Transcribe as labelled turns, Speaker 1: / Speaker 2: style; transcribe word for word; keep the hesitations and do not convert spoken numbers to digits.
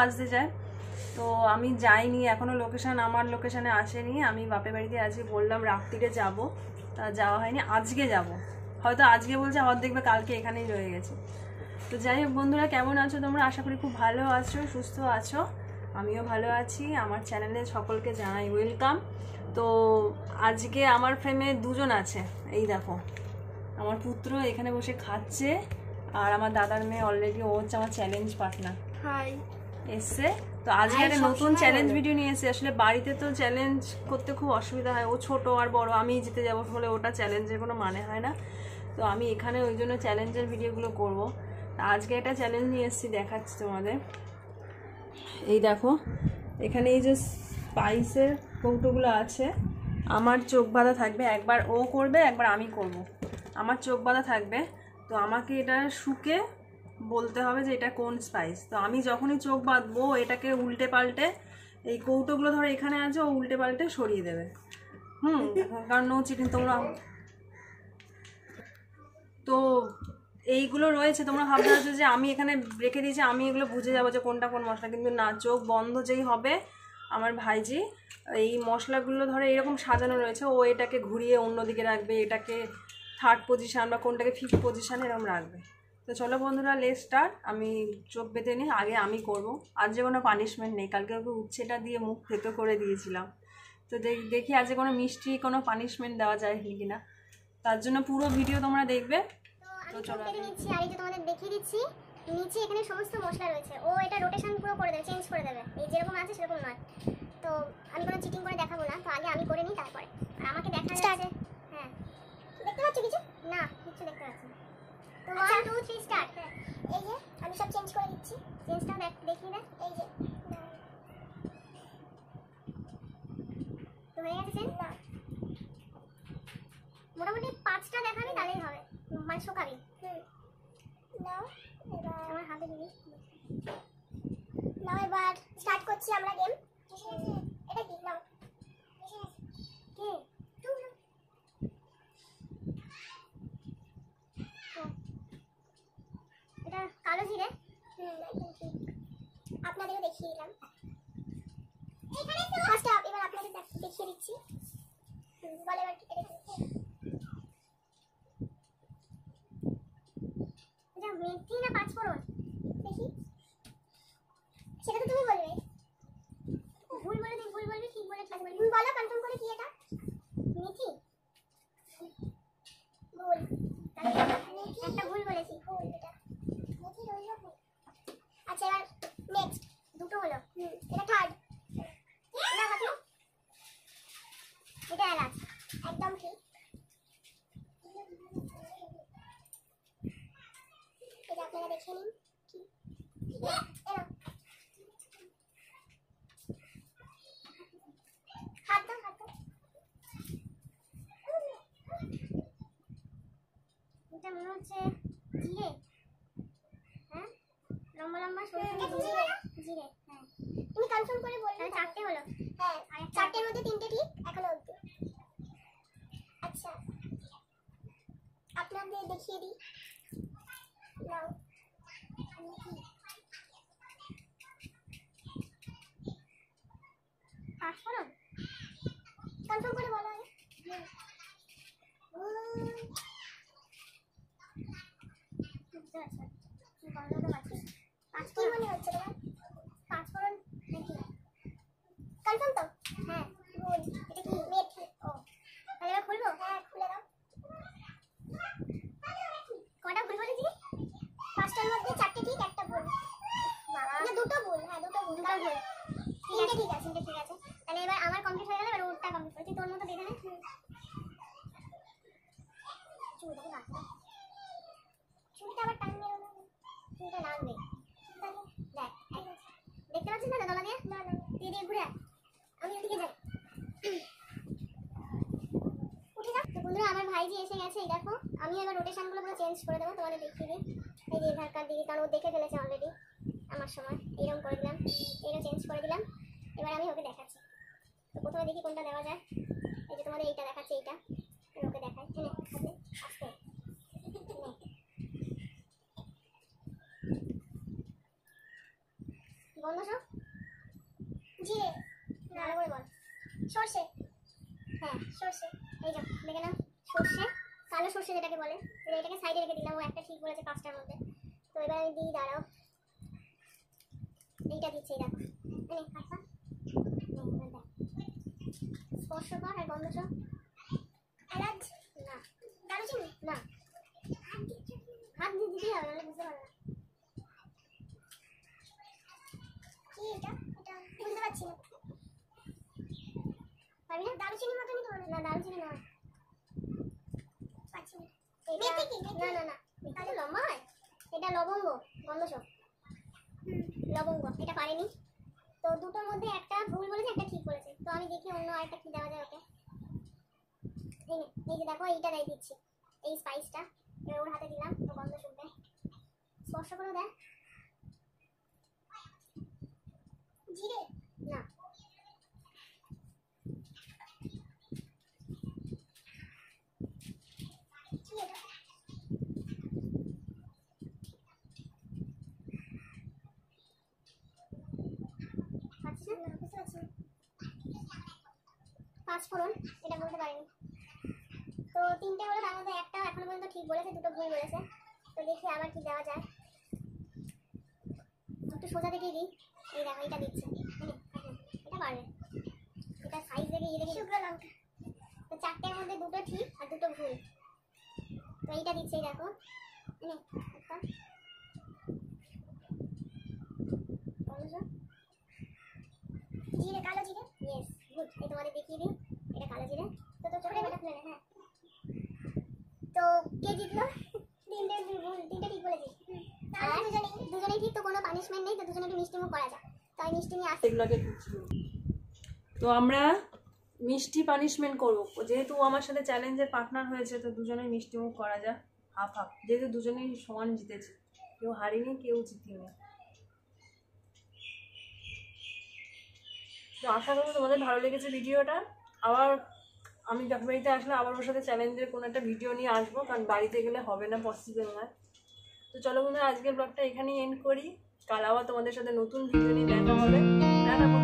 Speaker 1: বাজতে যায়। তো আমি যাইনি এখনও, লোকেশান আমার লোকেশানে আসেনি। আমি বাপের বাড়িতে আছি, বললাম রাত্রিরে যাব, তা যাওয়া হয়নি। আজকে যাব, হয়তো আজকে বলছে, আবার দেখবে কালকে এখানেই রয়ে গেছে। তো যাই হোক বন্ধুরা, কেমন আছো তোমরা? আশা করি খুব ভালো আছো, সুস্থ আছো। আমিও ভালো আছি। আমার চ্যানেলে সকলকে জানাই ওয়েলকাম। তো আজকে আমার ফ্রেমে দুজন আছে, এই দেখো আমার পুত্র এখানে বসে খাচ্ছে, আর আমার দাদার মেয়ে অলরেডি, ও হচ্ছে আমার চ্যালেঞ্জ পার্টনার। হাই এসছে। তো আজকে একটা নতুন চ্যালেঞ্জ ভিডিও নিয়ে এসে। আসলে বাড়িতে তো চ্যালেঞ্জ করতে খুব অসুবিধা হয়, ও ছোট আর বড়, আমি জিতে যাবো বলে ওটা চ্যালেঞ্জের কোনো মানে হয় না। তো আমি এখানে ওই জন্য চ্যালেঞ্জের ভিডিওগুলো করবো। আজকে একটা চ্যালেঞ্জ নিয়ে এসেছি, দেখাচ্ছি তোমাদের। এই দেখো এখানে এই যে স্পাইসের কৌটোগুলো আছে, আমার চোখ বাঁধা থাকবে, একবার ও করবে একবার আমি করব। আমার চোখ বাঁধা থাকবে, তো আমাকে এটা শুকে বলতে হবে যে এটা কোন স্পাইস। তো আমি যখনই চোখ বাঁধবো এটাকে উল্টে পাল্টে, এই কৌটোগুলো ধরো এখানে আছে, ও উল্টে পাল্টে সরিয়ে দেবে। হুম কারণ নো চিটিং। তোমরা তো এইগুলো রয়েছে, তোমরা ভাবতে পারছো যে আমি এখানে রেখে দিয়েছি, আমি এগুলো বুঝে যাবো যে কোনটা কোন মশলা, কিন্তু না, চোখ বন্ধ যেই হবে আমার ভাইজি এই মশলাগুলো ধরে এরকম সাজানো রয়েছে, ও এটাকে ঘুরিয়ে অন্যদিকে রাখবে, এটাকে থার্ড পজিশান বা কোনটাকে ফিফথ পজিশান এরকম রাখবে। তো চলো বন্ধুরা, লেটস স্টার্ট। আমি চোখ বেঁধে নিই, আগে আমি করব। আজ যে কোনো পানিশমেন্ট নেই, কালকে ওকে উচ্ছেটা দিয়ে মুখ থেতো করে দিয়েছিলাম। তো দেখি আজকে কোনো মিষ্টি কোনো পানিশমেন্ট দেওয়া যায় কি না, তার জন্য পুরো ভিডিও তোমরা দেখবে।
Speaker 2: তো চলো আমি নিচ্ছি, আর এই যে তোমাদের দেখিয়ে দিচ্ছি, নিচে এখানে সমস্ত মশলা রয়েছে, ও এটা রোটেশন পুরো করে দেবে, চেঞ্জ করে দেবে, এই যেরকম আছে সেরকম নয়। তো আমি কোনো চিটিং করে দেখাবো না, তো আগে আমি করে নিই তারপরে। আর আমাকে দেখা যাচ্ছে, হ্যাঁ দেখতে পাচ্ছ কিছু? না কিছু দেখতে পাচ্ছি না। তো ওয়ান টু থ্রি স্টার্ট। এই যে আমি সব চেঞ্জ করে দিচ্ছি, চেঞ্জটাও দেখ দেখিয়ে দেখ। এই যে তো হয়ে গেছে চেঞ্জ। না মোটামুটি পাঁচটা দেখাবি তাহলেই হবে, মানে শোকাবি। নাও এবার আমার হাতে দিবি। নাও এবার স্টার্ট করছি আমরা গেম। এটা কি? নাও কি এটা কালো জিরে। হুম একদম ঠিক, আপনাদেরও দেখিয়ে দিলাম। ফার্স্ট আপ, এবার আপনাদের দেখিয়ে দিচ্ছি। বলে এবার কি এটা মেথি না পাঁচফোড়ন দেখি, সেটা তো তুমি বলবে। ভুল বলে দিই, ভুল বলবি, ঠিক বলে ঠিক বলবি। ভুল বলো কনফার্ম করে কি এটা মেথি? ভুল, একটা ভুল বলেছি, ভুল এটা মেথি রইল ভুল। আচ্ছা এবার নেক্সট দুটো হলো, হুম এটা থার্ড। না হাত নাও, এটা এলাচ, একদম ঠিক। এটা আপনারা দেখে নিন কি এরা হাত দাও, হাত দাও। এটা মনে হচ্ছে জিরে, হ্যাঁ লম্বা লম্বা সরু জিরে, জিরে হ্যাঁ। তুমি কনফার্ম করে বললে চারটে হলো। হ্যাঁ চারটের মধ্যে তিনটে ঠিক এখনো অবধি। আচ্ছা আপনাদের দেখিয়ে দিই, নাও পাঁচফোড়ন কনফার্ম করে বলো আগে। কি মনে হচ্ছে তোমার? পাঁচফোড়ন নাকি কনফার্ম তো? হ্যাঁ ভুল, এটা কি মেথি। ও তাহলে এবার খুলবো? হ্যাঁ খুলে দাও। কটা ভুল বলেছি? পাঁচটার মধ্যে চারটে ঠিক একটা ভুল। বাবা না দুটো ভুল, হ্যাঁ দুটো ভুল, দুটো ভুল, তিনটে ঠিক আছে, তিনটে ঠিক আছে। তাহলে এবার আমার কমপ্লিট হয়ে গেল, এবার ওরটা কমপ্লিট করছি। তোর মতো দেখে নে, চুলটা লাগবে, চুলটা আবার টান মেরো না, চুলটা লাগবে। দেখ দেখতে পাচ্ছিস না দলা দিয়ে? না না দিয়ে দিয়ে ঘুরে আমি ওদিকে যাই, উঠে যা। তো বন্ধুরা আমার ভাইজি এসে গেছে, এই দেখো আমি এবার রোটেশনগুলো পুরো চেঞ্জ করে দেবো, তোমাদের দেখিয়ে দিই। এই যে আধার কার্ড দিদি, কারণ ও দেখে ফেলেছে অলরেডি আমার সময়। এইরকম করে দিলাম, এইটা চেঞ্জ করে দিলাম। এবার আমি ওকে দেখাচ্ছি। তো প্রথমে দেখি কোনটা দেওয়া যায়। এই যে তোমাদের এইটা দেখাচ্ছে, এইটা ওকে দেখাই। এনে আস্তে আস্তে বন্ধ সব সর্ষে, এই যে দেখে নাও সর্ষে, কালো সর্ষে যেটাকে বলে। এটাকে সাইডে রেখে দিলাম, ও একটা ঠিক বলেছে পাঁচটার মধ্যে। তো এবার আমি দিই, দাঁড়াও, এইটা দিচ্ছি, দেখো এই হাতটা স্পর্শ কর আর গন্ধ শো। এলাচ না, দারুচিনি না, হাত দিয়ে দিতেই হবে, নাহলে বুঝতে পারবে না। কি এটা? এটা বুঝতে পারছি না। পারবি না? দারুচিনির মতনই তো না, দারুচিনি নয়, পাচ্ছি না। মেথি কি? না না না, এটা লম্বা হয়, এটা লবঙ্গ, গন্ধ শো, লবঙ্গ। এটা পারেনি, তো দুটোর মধ্যে একটা ভুল বলেছে, একটা ঠিক বলেছে। তো আমি দেখি অন্য আরেকটা কি দেওয়া যায় ওকে। এই নে, এই যে দেখো এইটা দিয়ে দিচ্ছি, এই স্পাইসটা এবার ওর হাতে দিলাম, তো গন্ধ শুনবে, স্পর্শ করে দেয়। জিরে না, কি এটা? পাচ্ছি না, বুঝতে পারছি না। পাঁচফোড়ন, এটা বলতে পারিনি। তো তিনটে হলো, তার মধ্যে একটা এখনো পর্যন্ত ঠিক বলেছে, দুটো ভুল বলেছে। তো দেখি আবার কি দেওয়া যায়, একটু সোজা দেখেই দিই। এই দেখো এটা দিচ্ছে, এটা পারবে, এটা সাইজ দেখে ইয়ে দেখে। শুকনো লঙ্কা, তো চারটের মধ্যে দুটো ঠিক আর দুটো ভুল। তো এইটা দিচ্ছে, এই দেখো একটা জিরে, কালো জিরে, ইয়েস গুড। এই তোমাদের দেখিয়ে দিই, এটা কালো জিরে। তো তো ছোট বেটা ফেলে, হ্যাঁ। তো কে জিতলো? তিনটে ভুল, তিনটে ঠিক বলেছি। আর দুজনেই দুজনেই ঠিক, তো কোনো পানিশমেন্ট নেই, তো দুজনে একটু মিষ্টি মুখ করা যায়। তো আমি মিষ্টি নিয়ে আসছি।
Speaker 1: এগুলোকে তো আমরা মিষ্টি পানিশমেন্ট করবো, যেহেতু ও আমার সাথে চ্যালেঞ্জের পার্টনার হয়েছে, তো দুজনেই মিষ্টি মুখ করা যায়, হাফ হাফ, যেহেতু দুজনেই সমান জিতেছে, কেউ হারিনি কেউ জিতিনি। তো আশা করবো তোমাদের ভালো লেগেছে ভিডিওটা। আবার আমি যখন বাড়িতে আসলে আবার ওর সাথে চ্যালেঞ্জের কোনো একটা ভিডিও নিয়ে আসবো, কারণ বাড়িতে গেলে হবে না, পসিবল নয়। তো চলো বন্ধুরা, আজকের ব্লগটা এখানেই এন্ড করি। কাল আবার তোমাদের সাথে নতুন ভিডিও নিয়ে দেখা হবে। দেখা